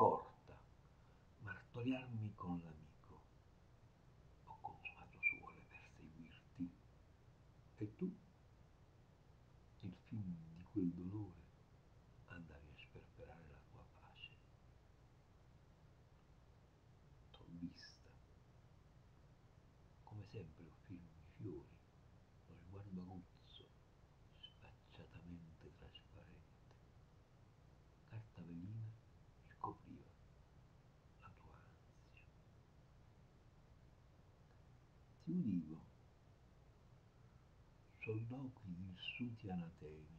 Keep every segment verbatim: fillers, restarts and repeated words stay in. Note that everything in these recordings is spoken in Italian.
corta, martoriarmi con l'amico. Ho consumato suole per seguirti. E tu, il fin di quel dolore, andavi a sperperare la tua pace. T'ho vista, come sempre offrirmi fiori, lo sguardo aguzzo, sfacciatamente trasparente. Carta velina ricopriva la tua ansia. Ti udivo, solloqui irsuti anatemi,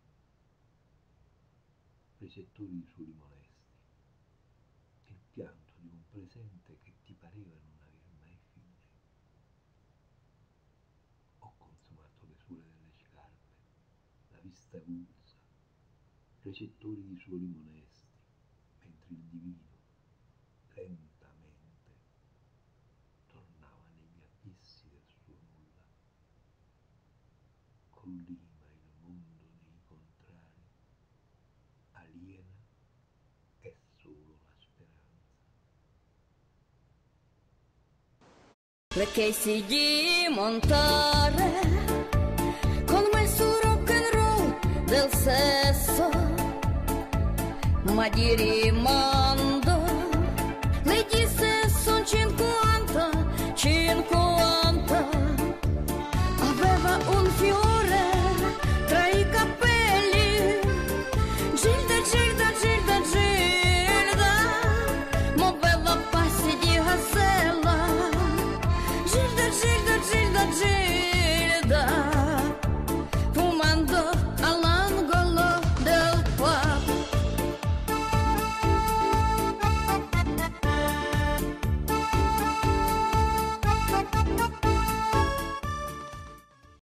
recettori di suoli molesti, il pianto di un presente che ti pareva non aver mai fine. Ho consumato le suole delle scarpe, la vista aguzza, recettori di suoli molesti, mentre il divino, lentamente, tornava negli abissi del suo nulla. Collima il mondo dei contrari, aliena è solo la speranza. Le che montare con me su rock and roll del sesso, ma di rimandare